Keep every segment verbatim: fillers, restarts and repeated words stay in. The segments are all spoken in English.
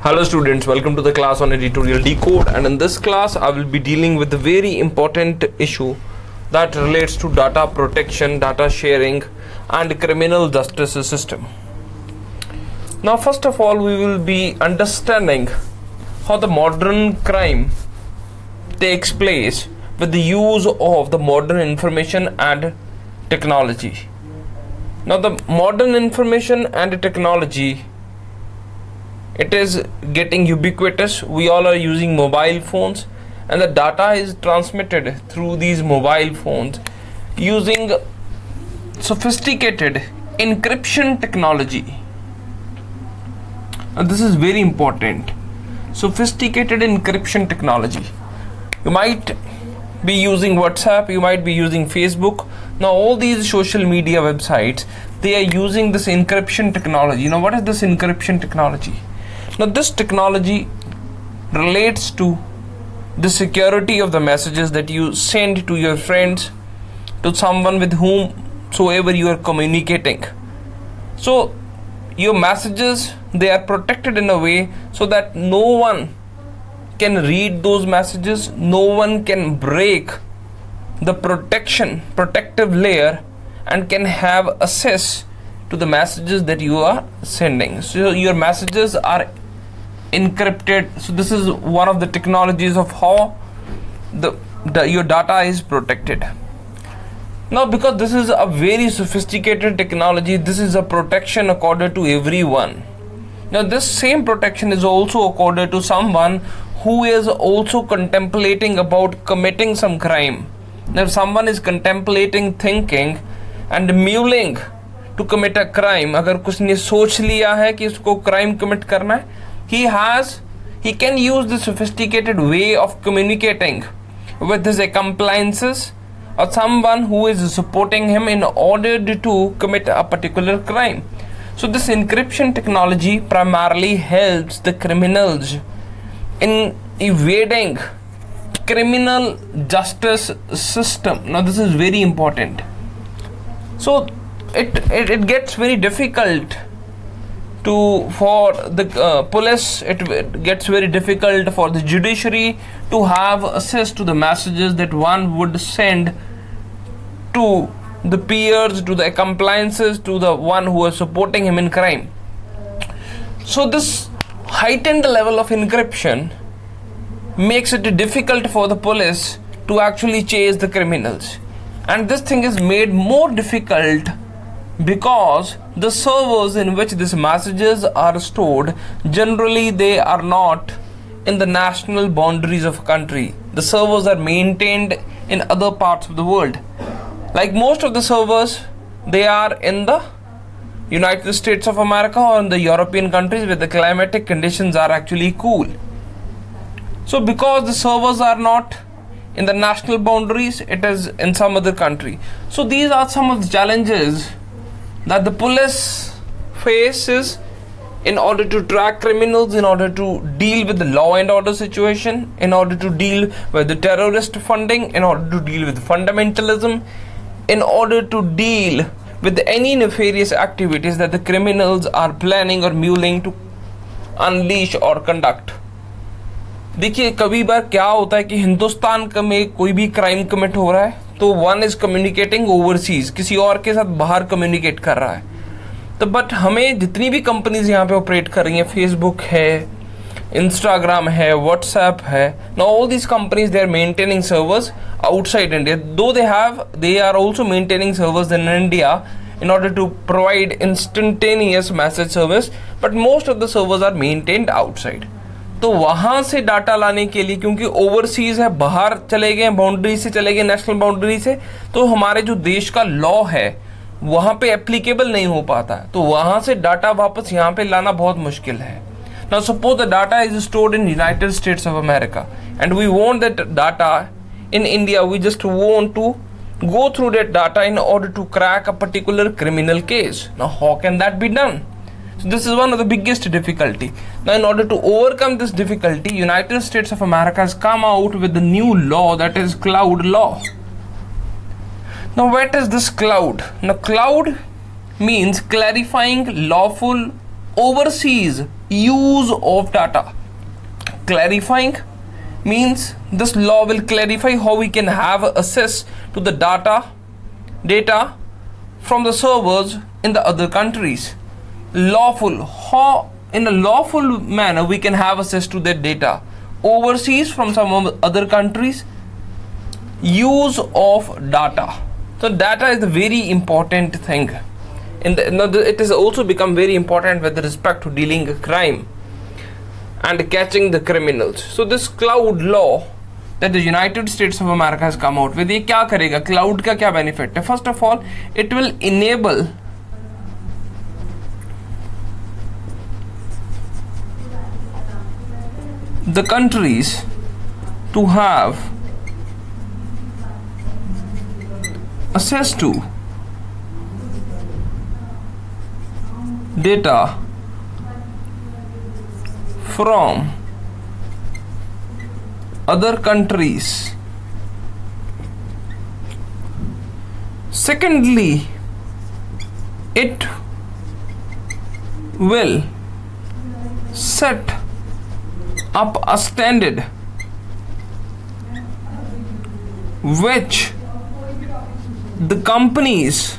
Hello students, welcome to the class on Editorial Decode, and in this class I will be dealing with a very important issue that relates to data protection, data sharing and criminal justice system. Now first of all, we will be understanding how the modern crime takes place with the use of the modern information and technology. Now the modern information and technology, it is getting ubiquitous. We all are using mobile phones, and the data is transmitted through these mobile phones using sophisticated encryption technology. And this is very important. Sophisticated encryption technology. You might be using WhatsApp, you might be using Facebook. Now all these social media websites, they are using this encryption technology. Now what is this encryption technology? Now this technology relates to the security of the messages that you send to your friends, to someone with whomsoever you are communicating. So your messages, they are protected in a way so that no one can read those messages, no one can break the protection, protective layer and can have access to the messages that you are sending. So your messages are encrypted. So this is one of the technologies of how the, the your data is protected. Now because this is a very sophisticated technology, this is a protection accorded to everyone. Now this same protection is also accorded to someone who is also contemplating about committing some crime. Now if someone is contemplating, thinking and mulling to commit a crime, अगर कुछ ने सोच लिया है कि इसको crime commit करना है, he has he can use the sophisticated way of communicating with his accomplices or someone who is supporting him in order to commit a particular crime. So this encryption technology primarily helps the criminals in evading criminal justice system. Now this is very important. So it it, it gets very difficult to for the uh, police, it, it gets very difficult for the judiciary to have access to the messages that one would send to the peers, to the accomplices, to the one who is supporting him in crime. So this heightened level of encryption makes it difficult for the police to actually chase the criminals, and this thing is made more difficult because the servers in which these messages are stored, generally they are not in the national boundaries of a country. The servers are maintained in other parts of the world. Like most of the servers, they are in the United States of America or in the European countries where the climatic conditions are actually cool. So because the servers are not in the national boundaries, it is in some other country. So these are some of the challenges that the police faces in order to track criminals, in order to deal with the law and order situation, in order to deal with the terrorist funding, in order to deal with fundamentalism, in order to deal with any nefarious activities that the criminals are planning or mulling to unleash or conduct. देखिए कभी बार क्या होता है कि हिंदुस्तान का में कोई भी क्राइम कमिट हो रहा है तो वन इज कम्युनिकेटिंग ओवरसीज, किसी और के साथ बाहर कम्युनिकेट कर रहा है. तो बट हमें जितनी भी कंपनीज यहाँ पे ऑपरेट कर रही हैं, फेसबुक है, इंस्टाग्राम है, व्हाट्सएप है, now all these companies they are maintaining servers outside India, though they have they are also maintaining servers in India in order to provide instantaneous message service, but most of the servers are maintained outside. तो वहां से data लाने के लिए, क्योंकि overseas है, बाहर चले गए, बाउंड्री से चले गए, नेशनल बाउंड्री से, तो हमारे जो देश का लॉ है वहां पे एप्लीकेबल नहीं हो पाता, तो वहां से डाटा वापस यहाँ पे लाना बहुत मुश्किल है. Now suppose the data is stored in United States of America and we want that data in India. We just want to go through that data in order to crack a particular criminal case. Now how can that be done? So this is one of the biggest difficulty. Now in order to overcome this difficulty, United States of America has come out with the new law, that is cloud law. Now what is this cloud? Now cloud means clarifying lawful overseas use of data. Clarifying means this law will clarify how we can have access to the data data from the servers in the other countries. Lawful, how in a lawful manner we can have access to that data overseas from some other countries. Use of data. So data is the very important thing. In the, no, it has also become very important with respect to dealing a crime and catching the criminals. So this cloud law that the United States of America has come out with, ये क्या करेगा? Cloud का क्या benefit है? First of all, it will enable the countries to have access to data from other countries. Secondly, it will set up a standard which the companies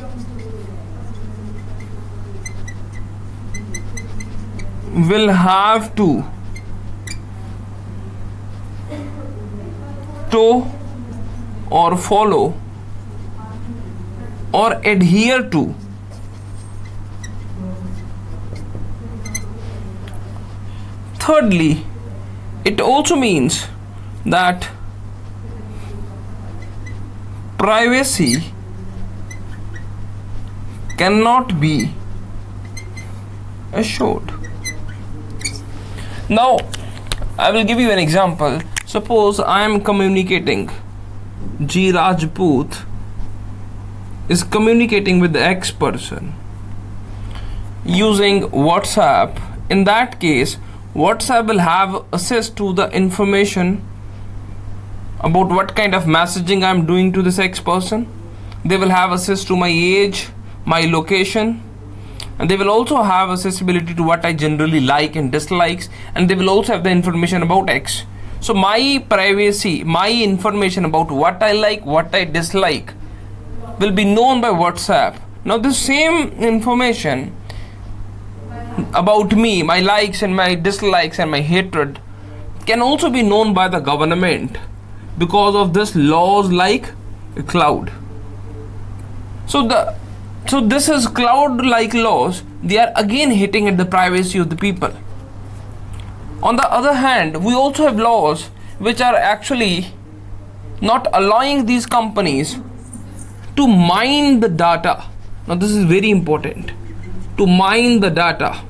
will have to toe or follow or adhere to. Thirdly, it also means that privacy cannot be assured. Now, I will give you an example. Suppose I am communicating, G. Rajput is communicating with the X person using WhatsApp. In that case, WhatsApp will have access to the information about what kind of messaging I am doing to this X person. They will have access to my age, my location, and they will also have accessibility to what I generally like and dislikes, and they will also have the information about X. So my privacy, my information about what I like, what I dislike will be known by WhatsApp. Now the same information about me, my likes and my dislikes and my hatred, can also be known by the government because of this laws like cloud. So the so this is cloud like laws. They are again hitting at the privacy of the people. On the other hand, we also have laws which are actually not allowing these companies to mine the data. Now this is very important, to mine the data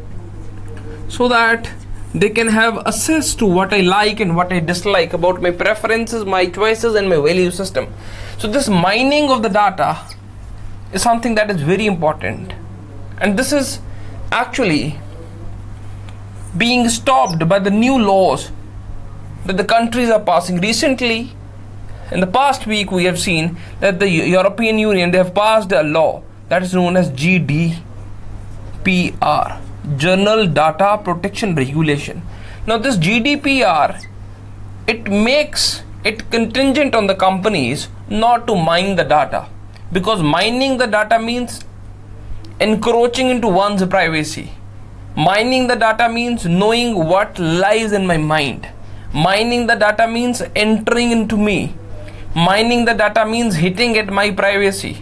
so that they can have access to what I like and what I dislike, about my preferences, my choices and my value system. So this mining of the data is something that is very important, and this is actually being stopped by the new laws that the countries are passing. Recently, in the past week, we have seen that the European Union, they have passed a law that is known as G D P R, General Data Protection Regulation. Now this G D P R, it makes it contingent on the companies not to mine the data, because mining the data means encroaching into one's privacy. Mining the data means knowing what lies in my mind. Mining the data means entering into me. Mining the data means hitting at my privacy.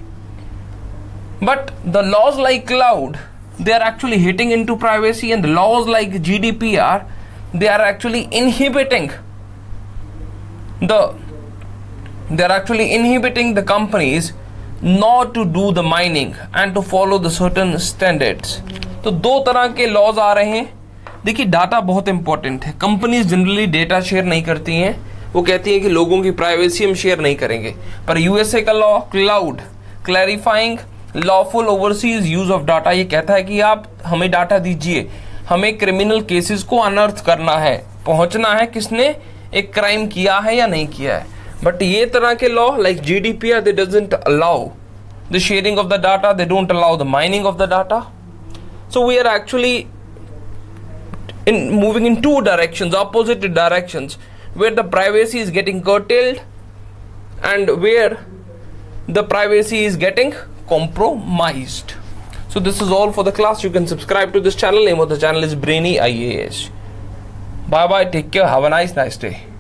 But the laws like cloud, they are actually hitting into privacy, and the laws like G D P R, they are actually inhibiting the they are actually inhibiting the companies not to do the mining and to follow the certain standards. तो दो तरह के laws आ रहे हैं. देखिए, data बहुत important है. Companies generally data share नहीं करती हैं. वो कहती हैं कि लोगों की प्राइवेसी हम शेयर नहीं करेंगे. पर यूएसए का law cloud clarifying lawful overseas use of data, ये कहता है कि आप हमें डाटा दीजिए, हमें क्रिमिनल केसेस को अनर्थ करना है, पहुंचना है किसने एक क्राइम किया है या नहीं किया है. बट ये तरह के law like GDPR, they doesn't allow the sharing of the data, they don't allow the mining of the data. So we are actually in moving in two directions, opposite directions, where the privacy is getting curtailed and where the privacy is getting compromised. So this is all for the class. You can subscribe to this channel. Name of the channel is Brainy I A S. Bye bye, take care, have a nice nice day.